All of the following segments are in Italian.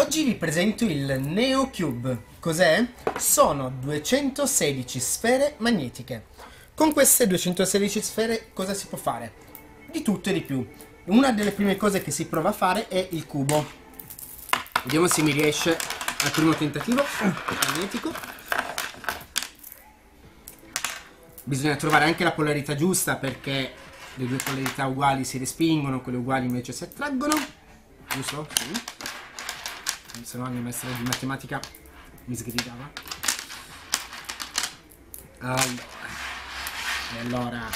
Oggi vi presento il NeoCube. Cos'è? Sono 216 sfere magnetiche. Con queste 216 sfere cosa si può fare? Di tutto e di più. Una delle prime cose che si prova a fare è il cubo. Vediamo se mi riesce al primo tentativo. Magnetico. Bisogna trovare anche la polarità giusta, perché le due polarità uguali si respingono, quelle uguali invece si attraggono. Giusto? Sì. Se no la mia maestra di matematica mi sgridava. Allora.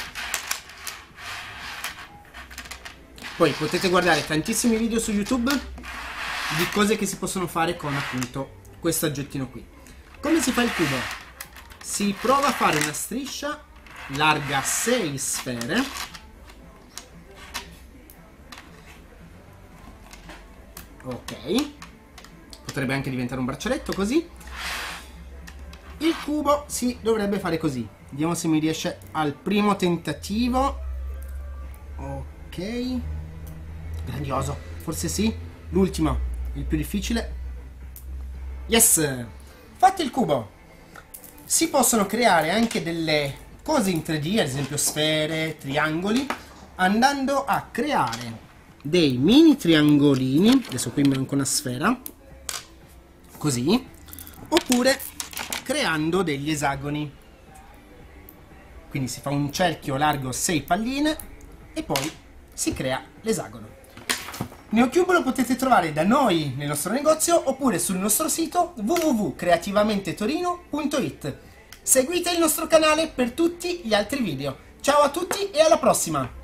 Poi potete guardare tantissimi video su YouTube di cose che si possono fare con appunto questo oggettino qui. Come si fa il cubo? Si prova a fare una striscia larga 6 sfere. Ok. Potrebbe anche diventare un braccialetto così. Il cubo si dovrebbe fare così. Vediamo se mi riesce al primo tentativo. Ok. Grandioso. Forse sì. L'ultimo, il più difficile. Yes! Fatto il cubo. Si possono creare anche delle cose in 3D, ad esempio sfere, triangoli, andando a creare dei mini triangolini. Adesso qui manca una sfera. Così, oppure creando degli esagoni. Quindi si fa un cerchio largo 6 palline e poi si crea l'esagono. NeoCube lo potete trovare da noi nel nostro negozio oppure sul nostro sito www.creativamentetorino.it. Seguite il nostro canale per tutti gli altri video. Ciao a tutti e alla prossima!